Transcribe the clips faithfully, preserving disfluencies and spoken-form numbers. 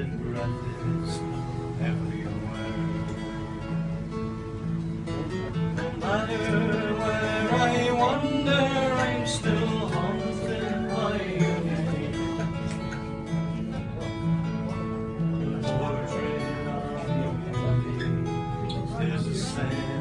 breath is everywhere. No matter where I wander, I'm still haunted by your name. The portrait of your body is the same.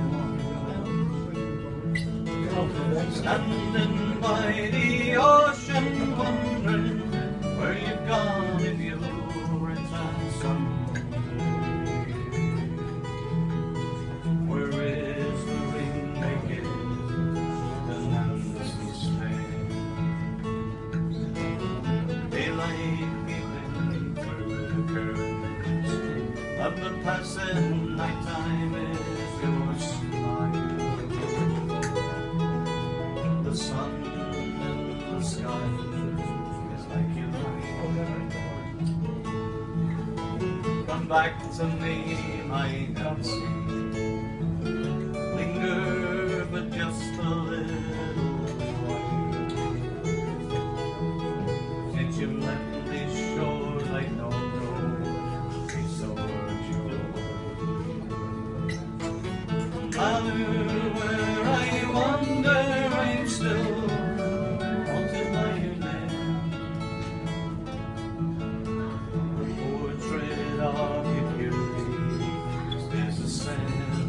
Standing by the ocean, wondering where you've gone, if you return someday. Where is the ring they gave the Nancy's fame? Daylight peeping through the curtains of the passing nighttime is your smile. The sun in the sky is like you like. Come back to me, my Nancy. Linger but just a little while. Since you left these shores, I don't know so where you go. No matter where I wander, I'm still haunted by your name. The portrait of your beauty is the same.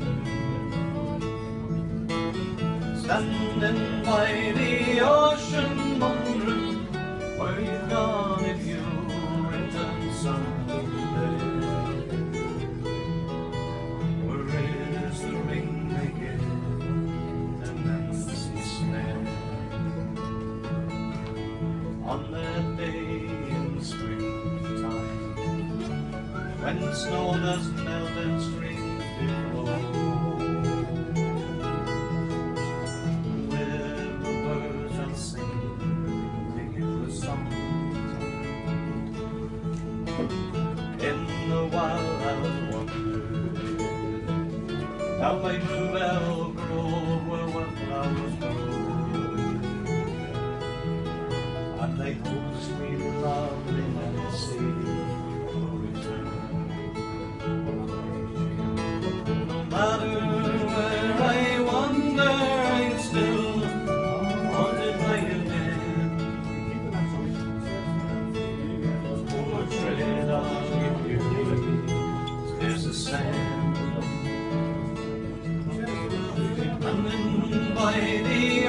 Standing by the ocean, wondering where you've gone, if you return someday. Where is the ring they gave the Nancy's name? On that day in springtime, when the snow does melt and streams do flow, with the birds I'll sing to you a song. In the wild I'll wander down by Bluebell Grove, where wildflowers grow, and they hope sweet lovely Nancy will return. No matter where I wander, I'm still haunted by your name. The portrait of your beauty is the same. Standing by the